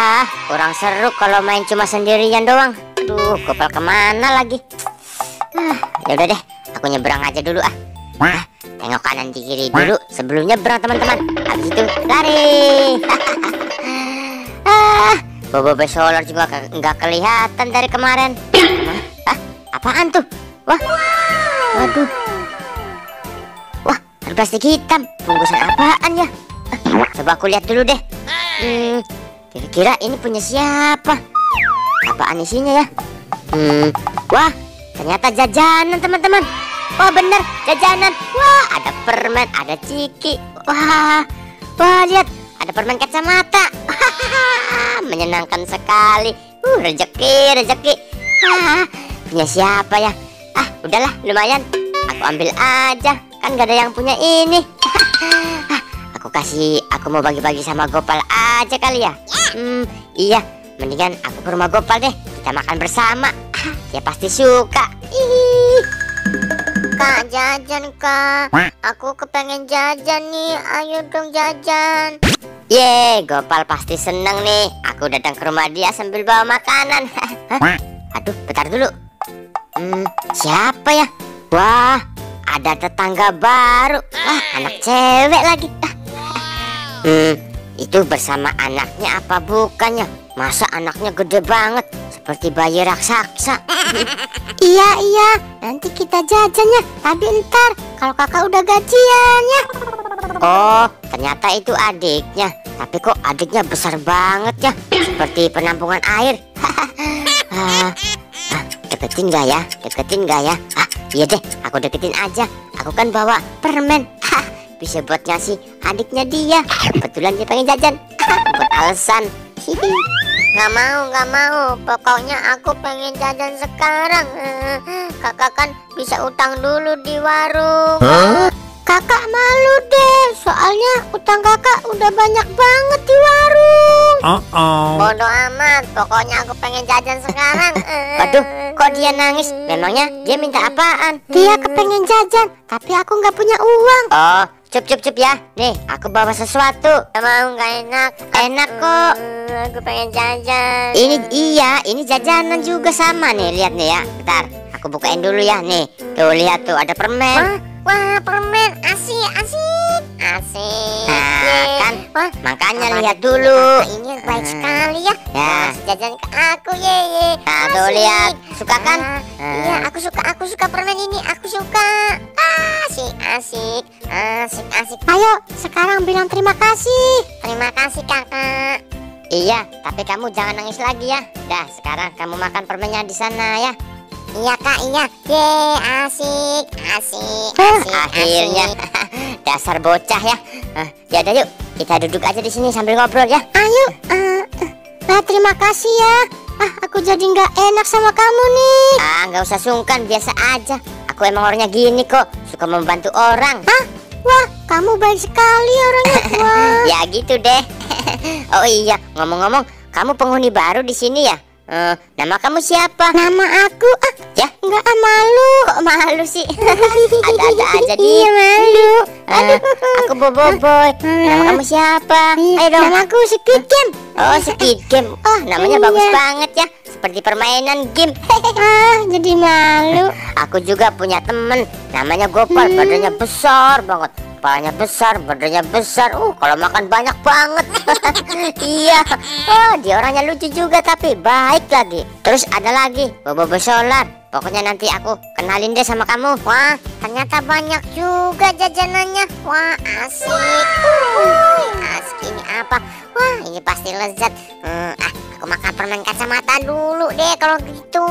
kurang seru kalau main cuma sendirian doang. Aduh, Gopal kemana lagi? Ya udah deh, aku nyebrang aja dulu ah. Tengok kanan di kiri dulu sebelum nyebrang teman-teman. Habis itu lari. Bobo Solar juga nggak kelihatan dari kemarin. Apaan tuh? Wah, waduh. Wah, ada plastik hitam. Bungkusan apaan ya? Coba aku lihat dulu deh. Kira-kira ini punya siapa? Apaan isinya ya? Wah, ternyata jajanan teman-teman. Wah bener, jajanan. Wah, ada permen, ada ciki. Wah, lihat, ada permen kacamata. Menyenangkan sekali. Rezeki. Punya siapa ya? Udahlah, lumayan. Aku ambil aja. Kan gak ada yang punya ini. Aku mau bagi-bagi sama Gopal aja kali ya. Iya, mendingan aku ke rumah Gopal deh. Kita makan bersama. Dia pasti suka. Kak, jajan kak. Aku kepengen jajan nih. Ayo dong jajan. Gopal pasti seneng nih. Aku datang ke rumah dia sambil bawa makanan. Aduh, bentar dulu. Siapa ya? Wah, ada tetangga baru. Wah, anak cewek lagi. Itu bersama anaknya apa bukannya? Masa anaknya gede banget seperti bayi raksasa. Iya, nanti kita jajannya. Tapi ntar kalau kakak udah gajian ya. Oh, ternyata itu adiknya. Tapi kok adiknya besar banget ya, seperti penampungan air. Deketin gak ya? Iya deh, aku deketin aja. Aku kan bawa permen. Bisa buat ngasih adiknya dia. Kebetulan dia pengen jajan. Buat alasan. Gak mau. Pokoknya aku pengen jajan sekarang. Kakak kan bisa utang dulu di warung. Kakak malu deh, soalnya utang kakak udah banyak banget di warung. Bodoh amat, pokoknya aku pengen jajan sekarang. Waduh, kok dia nangis? Memangnya dia minta apaan? Dia kepengen jajan, tapi aku nggak punya uang. Oh, cup ya. Nih, aku bawa sesuatu. Gak mau, nggak enak. Enak kok. Aku pengen jajan. Ini jajanan juga sama nih. Lihat nih ya. Bentar, aku bukain dulu ya. Nih, tuh lihat tuh ada permen. Wah, permen asik. Nah, kan makanya lihat dulu. Ini baik sekali ya. Jajan ke aku ye. Nah, tuh lihat. Suka kan? Iya, aku suka permen ini. Aku suka. Asik. Ayo, sekarang bilang terima kasih. Terima kasih kakak. Iya, tapi kamu jangan nangis lagi ya. Dah, sekarang kamu makan permennya di sana ya. Iya kak, iya. Asik. Akhirnya. Dasar bocah ya. Yaudah yuk, kita duduk aja di sini sambil ngobrol ya. Ayo. Terima kasih ya. Aku jadi nggak enak sama kamu nih. Nggak usah sungkan, biasa aja. Aku emang orangnya gini kok, suka membantu orang. Wah, kamu baik sekali orangnya. Wah. Ya gitu deh. Oh iya, ngomong-ngomong, kamu penghuni baru di sini ya? Nama kamu siapa? Nama aku ya nggak malu. Kok malu sih? Ada-ada aja dia. Iya malu. Aduh, aku Boboiboy. Nama kamu siapa? Ayo dong. Nama aku Squid Game. Oh, Squid Game. Oh, namanya bagus banget ya, seperti permainan game. Jadi malu. Aku juga punya temen, namanya Gopal. Badannya besar banget. Kepalanya besar, badannya besar. Kalau makan banyak banget. Iya. Dia orangnya lucu juga tapi baik lagi. Terus ada lagi Bobo Solar. Pokoknya nanti aku kenalin deh sama kamu. Wah, ternyata banyak juga jajanannya. Wah, asik. Asik ini apa? Wah, ini pasti lezat. Aku makan permen kacamata dulu deh kalau gitu.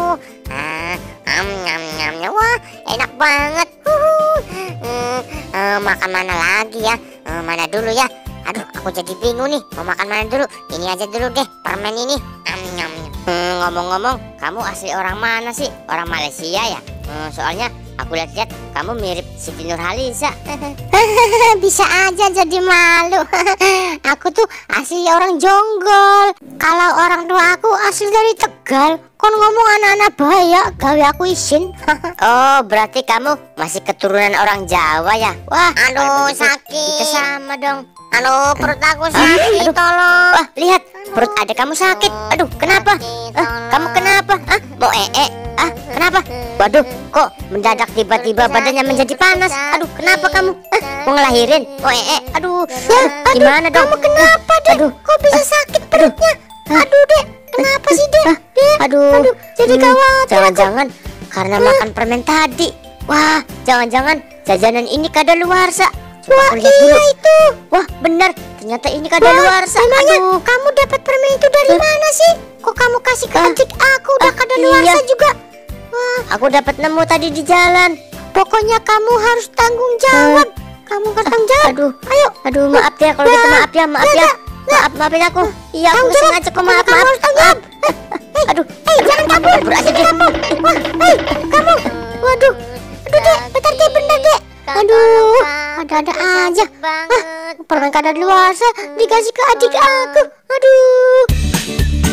Wah, enak banget. Makan mana lagi ya? Mana dulu ya? Aduh, aku jadi bingung nih. Mau makan mana dulu? Ini aja dulu deh, permen ini. Ngomong-ngomong, kamu asli orang mana sih? Orang Malaysia ya? Soalnya Aku lihat-lihat kamu mirip Siti Nurhaliza. Bisa aja jadi malu. Aku tuh asli orang Jonggol. Kalau orang tua aku asli dari Tegal. Kon ngomong anak-anak bahaya, gawe aku izin. Oh, berarti kamu masih keturunan orang Jawa ya? Wah, aduh sakit. Kita sama dong. Aduh, perut aku sakit, tolong. Wah, lihat, perut adek kamu sakit. Aduh, kenapa? Kamu kenapa? Mau kenapa? Waduh, kok mendadak tiba-tiba badannya menjadi panas? Aduh, kenapa kamu? Mau ngelahirin? Mau Aduh, gimana dong? Kamu kenapa, Dek? Aduh, kok bisa sakit perutnya? Aduh, Dek, kenapa sih, Dek? Aduh, jadi khawatir. Jangan-jangan karena makan permen tadi. Wah, jangan-jangan jajanan ini kadaluarsa. Wah, iya itu. Wah, benar. Ternyata ini kadaluarsa. Aduh, kamu dapat permen itu dari mana sih? Kok kamu kasih ke adik aku udah kadaluarsa juga? Wah, aku dapat nemu tadi di jalan. Pokoknya kamu harus tanggung jawab. Kamu harus tanggung jawab. Aduh, maaf ya kalau gitu, maaf ya. Maafin aku. Iya, aku sengaja kok, maaf. Aduh, jangan kabur aja deh. Kamu. Waduh, Dek, bentar Dek, bener Dek. Aduh, ada-ada aja. Permen kadaluarsa dikasih ke adik aku. Aduh.